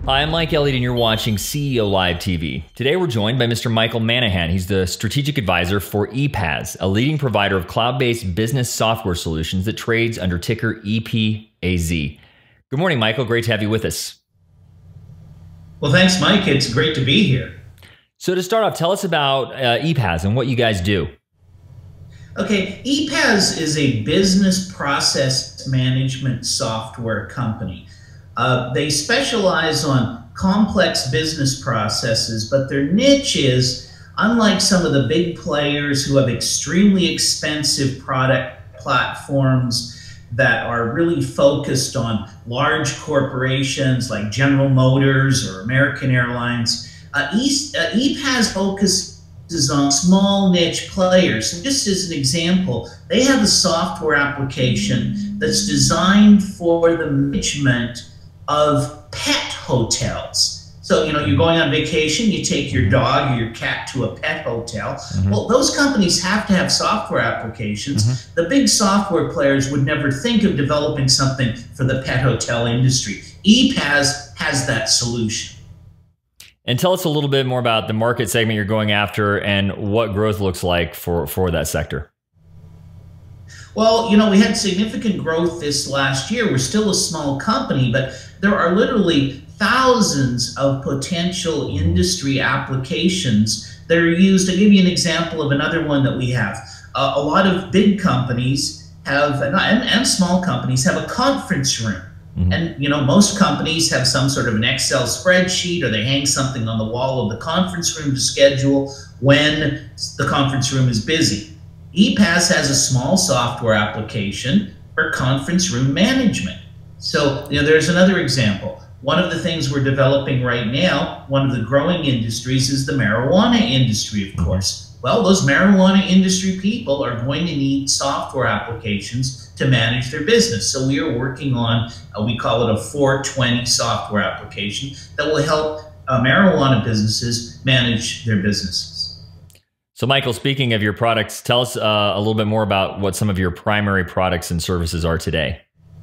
Hi, I'm Mike Elliott, and you're watching CEO Live TV. Today, we're joined by Mr. Michael Manahan. He's the strategic advisor for EPAZZ, a leading provider of cloud-based business software solutions that trades under ticker EPAZZ. Good morning, Michael. Great to have you with us. Well, thanks, Mike. It's great to be here. So to start off, tell us about EPAZZ and what you guys do. Okay, EPAZZ is a business process management software company. They specialize on complex business processes, but their niche is, unlike some of the big players who have extremely expensive product platforms that are really focused on large corporations like General Motors or American Airlines, EPAZZ focuses on small niche players. So just as an example, they have a software application that's designed for the management of pet hotels. So, you're going on vacation, you take your dog or your cat to a pet hotel. Well, those companies have to have software applications. The big software players would never think of developing something for the pet hotel industry. EPAZZ has that solution. And tell us a little bit more about the market segment you're going after and what growth looks like for that sector. Well, we had significant growth this last year. We're still a small company, but there are literally thousands of potential industry applications that are used. I'll give you an example of another one that we have. A lot of big companies have, and small companies have a conference room. And, most companies have some sort of an Excel spreadsheet, or they hang something on the wall of the conference room to schedule when the conference room is busy. EPAZZ has a small software application for conference room management. So, there's another example. One of the things we're developing right now, one of the growing industries, is the marijuana industry, of course. Well, those marijuana industry people are going to need software applications to manage their business. So we are working on, we call it a 420 software application that will help marijuana businesses manage their businesses. So Michael, speaking of your products, tell us a little bit more about what some of your primary products and services are today.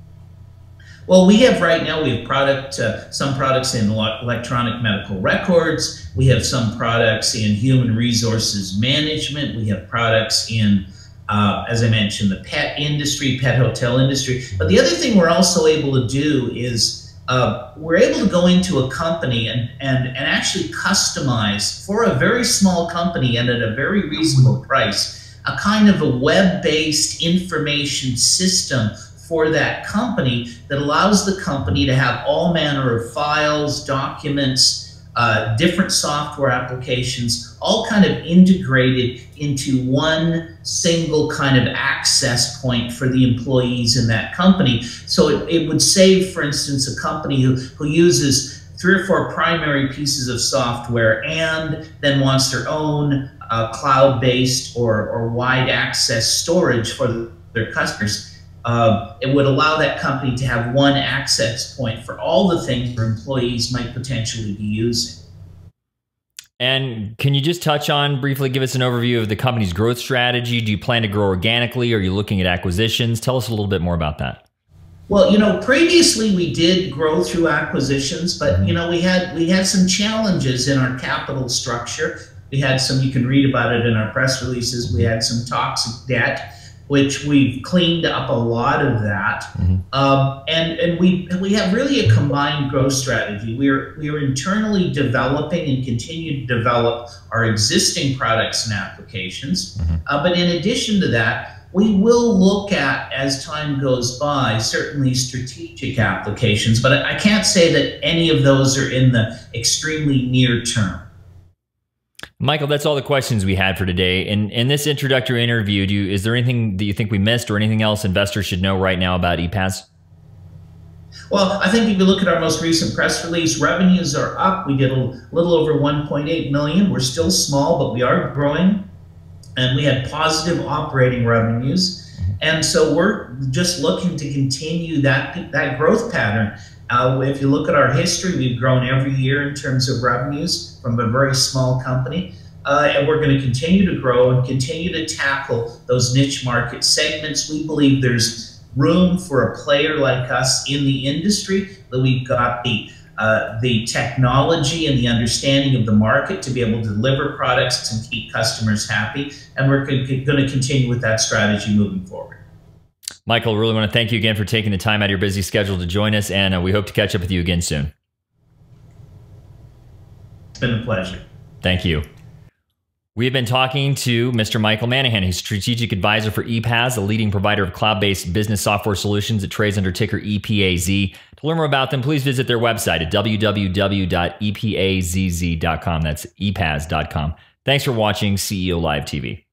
Well, we have right now, we have some products in electronic medical records. We have some products in human resources management. We have products in, as I mentioned, the pet industry, pet hotel industry. But the other thing we're also able to do is we're able to go into a company and actually customize for a very small company and at a very reasonable price, a kind of a web-based information system for that company that allows the company to have all manner of files, documents, different software applications, all kind of integrated into one single kind of access point for the employees in that company. So it would save, for instance, a company who uses 3 or 4 primary pieces of software and then wants their own cloud-based or wide access storage for their customers. It would allow that company to have one access point for all the things their employees might potentially be using. And can you just touch on, briefly give us an overview of the company's growth strategy? Do you plan to grow organically? Are you looking at acquisitions? Tell us a little bit more about that. Well, previously we did grow through acquisitions, but we had some challenges in our capital structure. We had some, you can read about it in our press releases, we had some toxic debt, which we've cleaned up a lot of that. And we have really a combined growth strategy. We are internally developing and continue to develop our existing products and applications. But in addition to that, we will look at, as time goes by, certainly strategic applications, but I can't say that any of those are in the extremely near term. Michael, that's all the questions we had for today. In this introductory interview, is there anything that you think we missed or anything else investors should know right now about EPAZZ? Well, I think if you look at our most recent press release, revenues are up. We did a little over 1.8 million. We're still small, but we are growing. And we had positive operating revenues. And so we're just looking to continue that growth pattern. If you look at our history, we've grown every year in terms of revenues from a very small company. And we're going to continue to grow and continue to tackle those niche market segments. We believe there's room for a player like us in the industry, that we've got the the technology and the understanding of the market to be able to deliver products and keep customers happy. And we're going to continue with that strategy moving forward. Michael, really want to thank you again for taking the time out of your busy schedule to join us, and we hope to catch up with you again soon. It's been a pleasure. Thank you. We've been talking to Mr. Michael Manahan. He's strategic advisor for EPAZ, a leading provider of cloud-based business software solutions that trades under ticker EPAZ. To learn more about them, please visit their website at www.epazz.com. That's epaz.com. Thanks for watching CEO Live TV.